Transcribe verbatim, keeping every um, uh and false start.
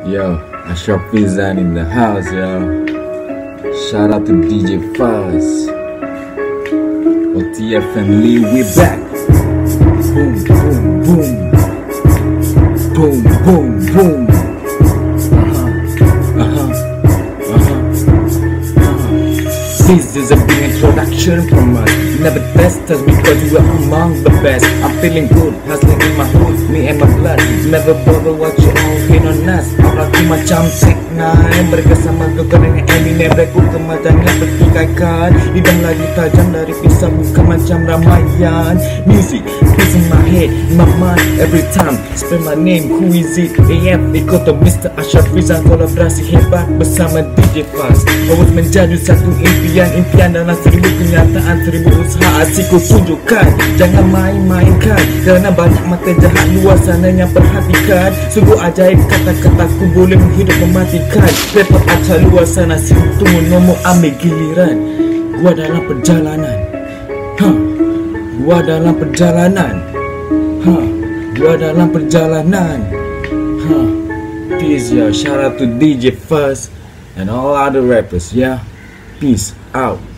Yo, Ashraf Fizan in the house, yo. Shout out to D J Fuzz. O T F family, we back. Boom, boom, boom. Boom, boom, boom. Uh-huh, uh-huh, uh-huh, uh-huh. This is a big introduction from us. Never test us because we're among the best. I'm feeling good, hustling in my hood, me and my blood. Never bother what you all hate on us. Aku macam Tech Nine, bersama gegarnya Eminem. Reku kemajannya bertikaikan, hidung lagi tajam dari pisau, bukan macam Ramayan. Music, peace in my head, in my mind, every time spell my name, who is it? A F, ikut to Mister Ashraf Fizan. Kolaborasi hebat bersama D J Fuzz. Always menjadi satu impian, impian dalam seribu kenyataan, seribu usaha asyik ku tunjukkan. Jangan main-mainkan, kerana banyak mata jahat luar sana yang perhatikan. Sungguh ajaib kata-kataku boleh menghidup mematikan. Repot acar luar sana sibuk tunggu nombor ambil giliran. Gua dalam perjalanan, ha, Gua dalam perjalanan, ha, Gua dalam perjalanan, ha. Peace, yo. Shout out to D J Fuzz and all other rappers, yeah. Peace out.